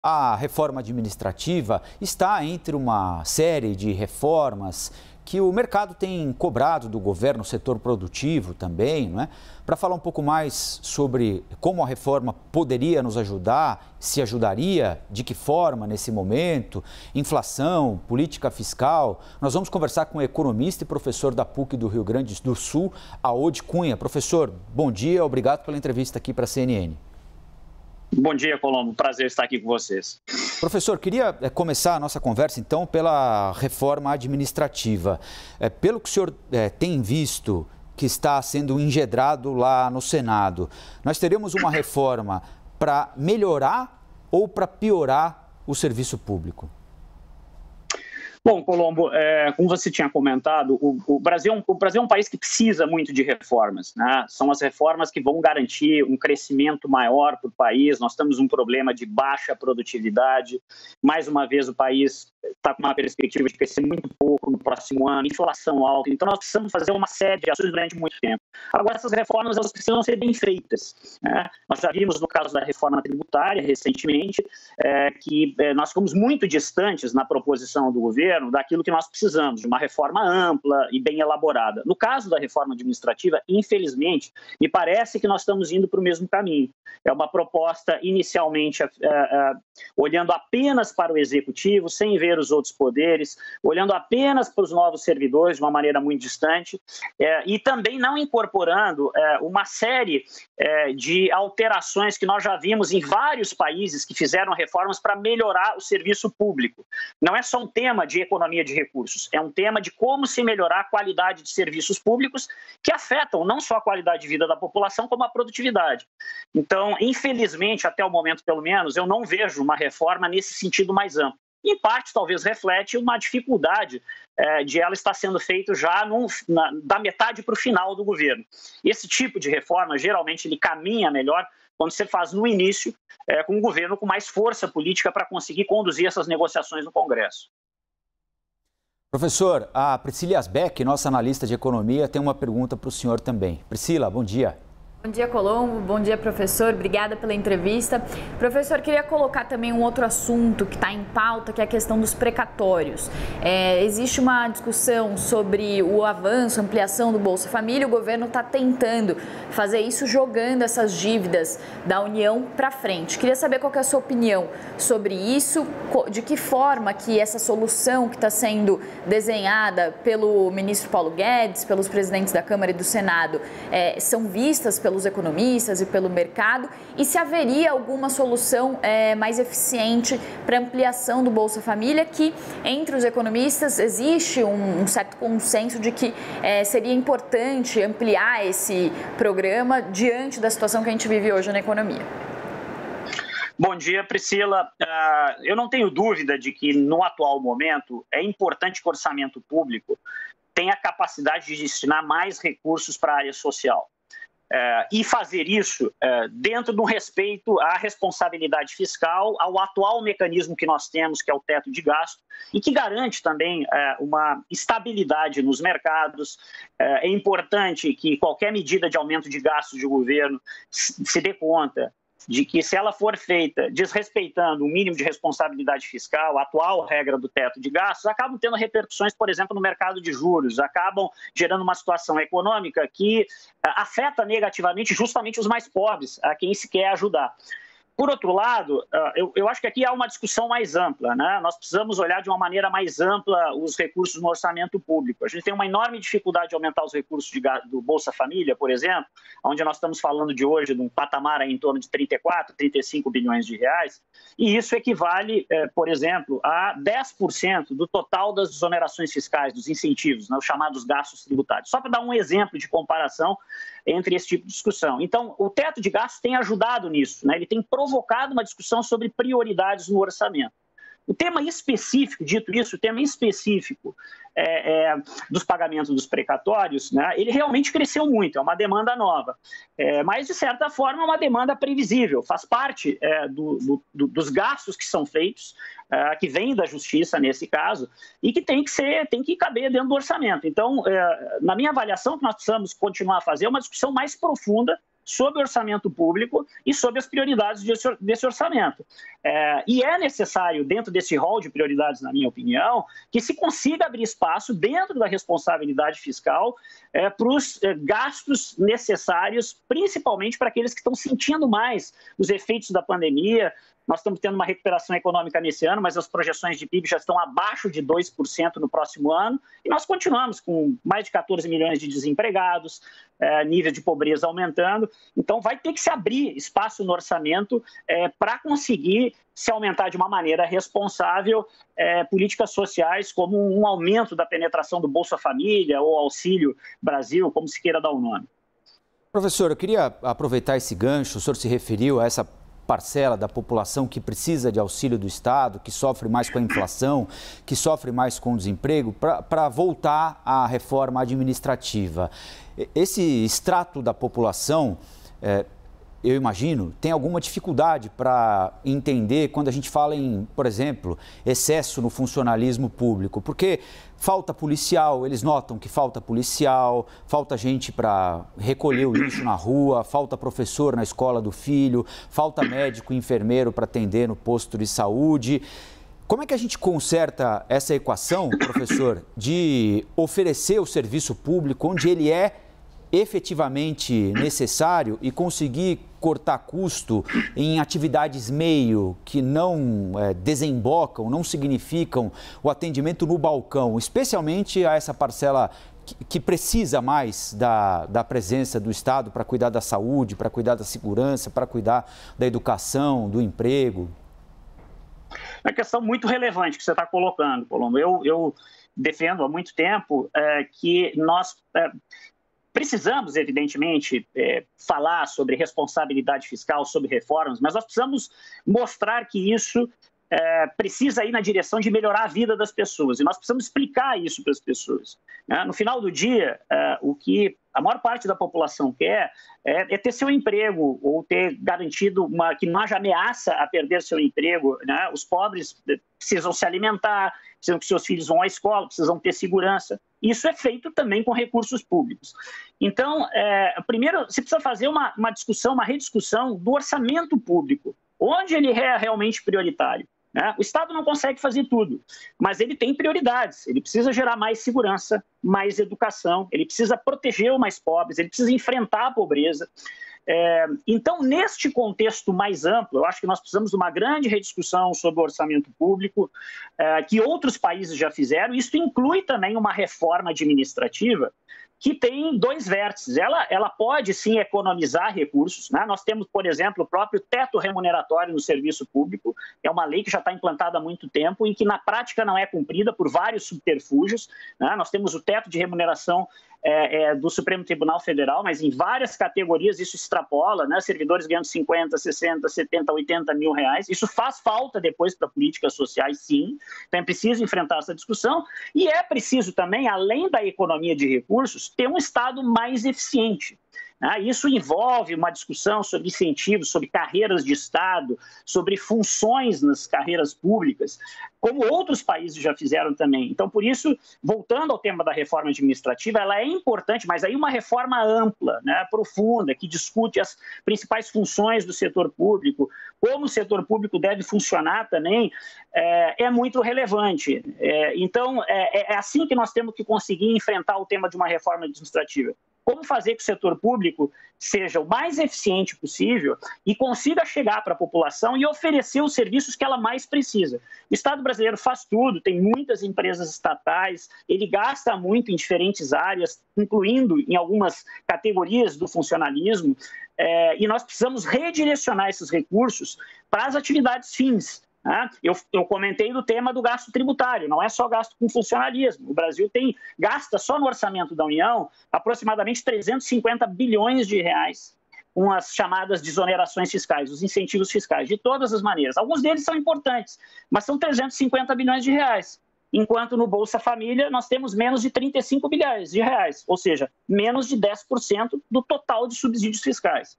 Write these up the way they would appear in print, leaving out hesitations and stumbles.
A reforma administrativa está entre uma série de reformas que o mercado tem cobrado do governo, setor produtivo também, não é? Para falar um pouco mais sobre como a reforma poderia nos ajudar, se ajudaria, de que forma nesse momento, inflação, política fiscal, nós vamos conversar com o economista e professor da PUC do Rio Grande do Sul, Aode Cunha. Professor, bom dia, obrigado pela entrevista aqui para a CNN. Bom dia, Colombo. Prazer estar aqui com vocês. Professor, queria começar a nossa conversa, então, pela reforma administrativa. Pelo que o senhor tem visto que está sendo engendrado lá no Senado, nós teremos uma reforma para melhorar ou para piorar o serviço público? Bom, Colombo, como você tinha comentado, o Brasil é um país que precisa muito de reformas, né? São as reformas que vão garantir um crescimento maior para o país. Nós temos um problema de baixa produtividade. Mais uma vez, o país está com uma perspectiva de crescer muito pouco no próximo ano, inflação alta. Então, nós precisamos fazer uma série de ações durante muito tempo. Agora, essas reformas elas precisam ser bem feitas, né? Nós já vimos no caso da reforma tributária, recentemente, que nós ficamos muito distantes na proposição do governo daquilo que nós precisamos, de uma reforma ampla e bem elaborada. No caso da reforma administrativa, infelizmente, me parece que nós estamos indo para o mesmo caminho. É uma proposta inicialmente olhando apenas para o executivo, sem ver os outros poderes, olhando apenas para os novos servidores de uma maneira muito distante, e também não incorporando uma série de alterações que nós já vimos em vários países que fizeram reformas para melhorar o serviço público. Não é só um tema de economia de recursos, é um tema de como se melhorar a qualidade de serviços públicos que afetam não só a qualidade de vida da população, como a produtividade. Então, infelizmente, até o momento pelo menos, eu não vejo uma reforma nesse sentido mais amplo. Em parte, talvez reflete uma dificuldade de ela estar sendo feita já da metade para o final do governo. Esse tipo de reforma, geralmente, ele caminha melhor quando você faz no início, com um governo com mais força política para conseguir conduzir essas negociações no Congresso. Professor, a Priscila Asbeck, nossa analista de economia, tem uma pergunta para o senhor também. Priscila, bom dia. Bom dia, Colombo. Bom dia, professor. Obrigada pela entrevista. Professor, queria colocar também um outro assunto que está em pauta, que é a questão dos precatórios. Existe uma discussão sobre o avanço, ampliação do Bolsa Família. O governo está tentando fazer isso jogando essas dívidas da União para frente. Queria saber qual que é a sua opinião sobre isso, de que forma que essa solução que está sendo desenhada pelo ministro Paulo Guedes, pelos presidentes da Câmara e do Senado, são vistas pelos economistas e pelo mercado, e se haveria alguma solução mais eficiente para ampliação do Bolsa Família, que entre os economistas existe um certo consenso de que seria importante ampliar esse programa diante da situação que a gente vive hoje na economia. Bom dia, Priscila. Eu não tenho dúvida de que no atual momento é importante que o orçamento público tenha a capacidade de destinar mais recursos para a área social. E fazer isso dentro do respeito à responsabilidade fiscal, ao atual mecanismo que nós temos, que é o teto de gasto, e que garante também uma estabilidade nos mercados. É importante que qualquer medida de aumento de gastos de governo se dê conta de que, se ela for feita desrespeitando o mínimo de responsabilidade fiscal, a atual regra do teto de gastos, acabam tendo repercussões, por exemplo, no mercado de juros, acabam gerando uma situação econômica que afeta negativamente justamente os mais pobres, a quem se quer ajudar. Por outro lado, eu acho que aqui há uma discussão mais ampla, né? Nós precisamos olhar de uma maneira mais ampla os recursos no orçamento público. A gente tem uma enorme dificuldade de aumentar os recursos do Bolsa Família, por exemplo, onde nós estamos falando de hoje de um patamar em torno de 34, 35 bilhões de reais, e isso equivale, por exemplo, a 10% do total das desonerações fiscais, dos incentivos, né, os chamados gastos tributários. Só para dar um exemplo de comparação entre esse tipo de discussão. Então, o teto de gastos tem ajudado nisso, né? Ele tem provocado uma discussão sobre prioridades no orçamento. O tema específico, dito isso, o tema específico dos pagamentos dos precatórios, né, ele realmente cresceu muito, é uma demanda nova, mas, de certa forma, é uma demanda previsível, faz parte dos gastos que são feitos, que vêm da justiça, nesse caso, e que tem que caber dentro do orçamento. Então, na minha avaliação, o que nós precisamos continuar a fazer é uma discussão mais profunda sobre o orçamento público e sobre as prioridades desse orçamento. E é necessário, dentro desse rol de prioridades, na minha opinião, que se consiga abrir espaço dentro da responsabilidade fiscal para os gastos necessários, principalmente para aqueles que estão sentindo mais os efeitos da pandemia. Nós estamos tendo uma recuperação econômica nesse ano, mas as projeções de PIB já estão abaixo de 2% no próximo ano, e nós continuamos com mais de 14 milhões de desempregados, nível de pobreza aumentando. Então, vai ter que se abrir espaço no orçamento para conseguir se aumentar de uma maneira responsável políticas sociais, como um aumento da penetração do Bolsa Família ou Auxílio Brasil, como se queira dar o nome. Professor, eu queria aproveitar esse gancho, o senhor se referiu a essa parcela da população que precisa de auxílio do Estado, que sofre mais com a inflação, que sofre mais com o desemprego, para voltar à reforma administrativa. Esse extrato da população, eu imagino, tem alguma dificuldade para entender quando a gente fala em, por exemplo, excesso no funcionalismo público, porque falta policial, eles notam que falta policial, falta gente para recolher o lixo na rua, falta professor na escola do filho, falta médico e enfermeiro para atender no posto de saúde. Como é que a gente conserta essa equação, professor, de oferecer o serviço público onde ele é efetivamente necessário e conseguir cortar custo em atividades meio que não desembocam, não significam o atendimento no balcão, especialmente a essa parcela que precisa mais da presença do Estado para cuidar da saúde, para cuidar da segurança, para cuidar da educação, do emprego? É uma questão muito relevante que você está colocando, Colombo. Eu defendo há muito tempo que nós precisamos, evidentemente, falar sobre responsabilidade fiscal, sobre reformas, mas nós precisamos mostrar que isso precisa ir na direção de melhorar a vida das pessoas, e nós precisamos explicar isso para as pessoas. No final do dia, o que a maior parte da população quer é ter seu emprego ou ter garantido que não haja ameaça a perder seu emprego. Os pobres precisam se alimentar, precisam que seus filhos vão à escola, precisam ter segurança. Isso é feito também com recursos públicos. Então, primeiro, você precisa fazer uma discussão, uma rediscussão do orçamento público, onde ele é realmente prioritário. O Estado não consegue fazer tudo, mas ele tem prioridades. Ele precisa gerar mais segurança, mais educação, ele precisa proteger os mais pobres, ele precisa enfrentar a pobreza. Então, neste contexto mais amplo, eu acho que nós precisamos de uma grande rediscussão sobre o orçamento público, que outros países já fizeram. Isso inclui também uma reforma administrativa que tem dois vértices. Ela pode, sim, economizar recursos. Nós temos, por exemplo, o próprio teto remuneratório no serviço público. É uma lei que já está implantada há muito tempo e que, na prática, não é cumprida por vários subterfúgios. Nós temos o teto de remuneração do Supremo Tribunal Federal, mas em várias categorias isso extrapola, servidores ganhando 50, 60, 70, 80 mil reais. Isso faz falta depois para políticas sociais, sim. Então é preciso enfrentar essa discussão e é preciso também, além da economia de recursos, ter um Estado mais eficiente. Isso envolve uma discussão sobre incentivos, sobre carreiras de Estado, sobre funções nas carreiras públicas, como outros países já fizeram também. Então, por isso, voltando ao tema da reforma administrativa, ela é importante, mas aí uma reforma ampla, profunda, que discute as principais funções do setor público, como o setor público deve funcionar também, é muito relevante. Então, é assim que nós temos que conseguir enfrentar o tema de uma reforma administrativa. Como fazer que o setor público seja o mais eficiente possível e consiga chegar para a população e oferecer os serviços que ela mais precisa. O Estado brasileiro faz tudo, tem muitas empresas estatais, ele gasta muito em diferentes áreas, incluindo em algumas categorias do funcionalismo, e nós precisamos redirecionar esses recursos para as atividades fins. Eu comentei do tema do gasto tributário, não é só gasto com funcionalismo. O Brasil gasta só no orçamento da União aproximadamente 350 bilhões de reais com as chamadas desonerações fiscais, os incentivos fiscais, de todas as maneiras. Alguns deles são importantes, mas são 350 bilhões de reais. Enquanto no Bolsa Família nós temos menos de 35 bilhões de reais, ou seja, menos de 10% do total de subsídios fiscais.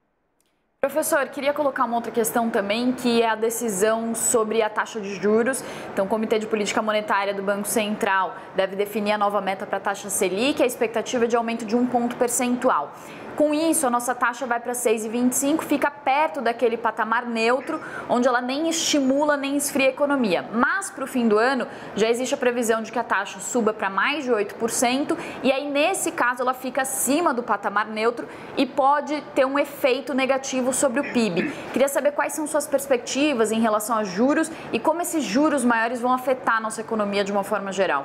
Professor, queria colocar uma outra questão também, que é a decisão sobre a taxa de juros. Então, o Comitê de Política Monetária do Banco Central deve definir a nova meta para a taxa Selic, a expectativa de aumento de 1 ponto percentual. Com isso, a nossa taxa vai para 6,25, fica perto daquele patamar neutro, onde ela nem estimula nem esfria a economia. Mas para o fim do ano, já existe a previsão de que a taxa suba para mais de 8%, e aí nesse caso ela fica acima do patamar neutro e pode ter um efeito negativo sobre o PIB. Queria saber quais são suas perspectivas em relação a juros e como esses juros maiores vão afetar a nossa economia de uma forma geral.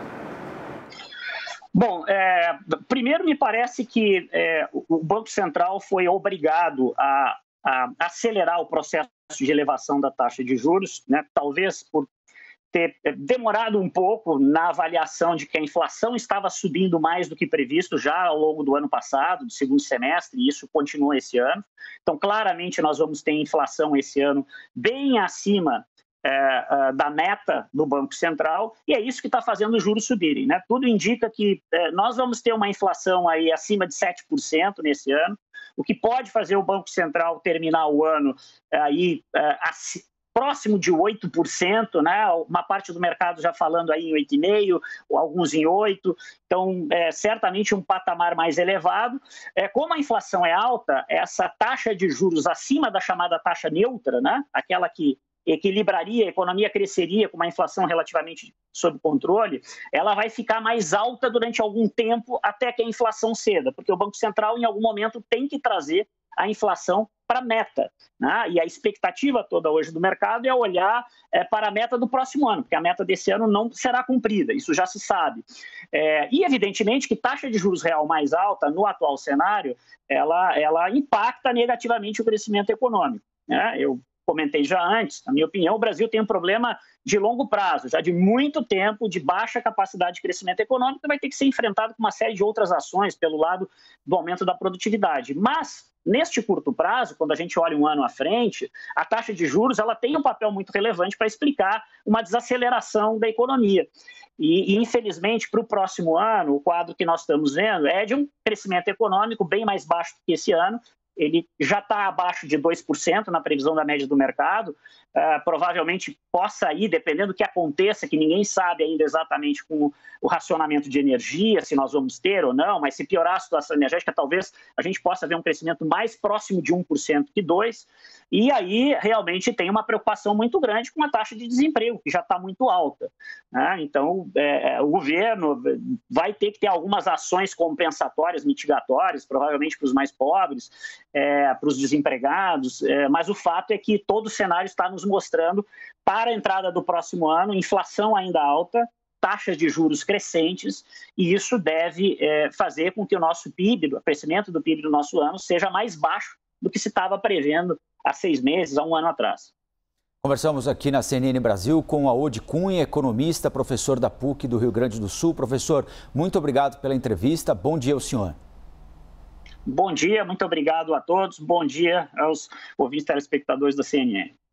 Bom, primeiro me parece que o Banco Central foi obrigado a acelerar o processo de elevação da taxa de juros, né? Talvez por ter demorado um pouco na avaliação de que a inflação estava subindo mais do que previsto já ao longo do ano passado, do segundo semestre, e isso continua esse ano. Então, claramente, nós vamos ter inflação esse ano bem acima da meta do Banco Central, e é isso que está fazendo os juros subirem, né? Tudo indica que nós vamos ter uma inflação aí acima de 7% nesse ano, o que pode fazer o Banco Central terminar o ano aí próximo de 8%, né? Uma parte do mercado já falando aí em 8,5%, alguns em 8%, então certamente um patamar mais elevado. Como a inflação é alta, essa taxa de juros acima da chamada taxa neutra, né? Aquela que equilibraria, a economia cresceria com uma inflação relativamente sob controle, ela vai ficar mais alta durante algum tempo até que a inflação ceda, porque o Banco Central, em algum momento, tem que trazer a inflação para a meta, né? E a expectativa toda hoje do mercado é olhar para a meta do próximo ano, porque a meta desse ano não será cumprida, isso já se sabe. E, evidentemente, que taxa de juros real mais alta, no atual cenário, ela impacta negativamente o crescimento econômico, né? Eu comentei já antes, na minha opinião, o Brasil tem um problema de longo prazo, já de muito tempo, de baixa capacidade de crescimento econômico, que vai ter que ser enfrentado com uma série de outras ações pelo lado do aumento da produtividade. Mas, neste curto prazo, quando a gente olha um ano à frente, a taxa de juros ela tem um papel muito relevante para explicar uma desaceleração da economia. E infelizmente, para o próximo ano, o quadro que nós estamos vendo é de um crescimento econômico bem mais baixo do que esse ano. Ele já está abaixo de 2% na previsão da média do mercado, provavelmente possa ir, dependendo do que aconteça, que ninguém sabe ainda exatamente com o racionamento de energia, se nós vamos ter ou não, mas se piorar a situação energética, talvez a gente possa ver um crescimento mais próximo de 1% que 2%, e aí realmente tem uma preocupação muito grande com a taxa de desemprego, que já está muito alta, né? Então, o governo vai ter que ter algumas ações compensatórias, mitigatórias, provavelmente para os mais pobres, para os desempregados, mas o fato é que todo o cenário está nos mostrando, para a entrada do próximo ano, inflação ainda alta, taxas de juros crescentes, e isso deve fazer com que o nosso PIB, o crescimento do PIB do nosso ano, seja mais baixo do que se estava prevendo há 6 meses, há um ano atrás. Conversamos aqui na CNN Brasil com o Aode Cunha, economista, professor da PUC do Rio Grande do Sul. Professor, muito obrigado pela entrevista. Bom dia ao senhor. Bom dia, muito obrigado a todos. Bom dia aos ouvintes telespectadores da CNN.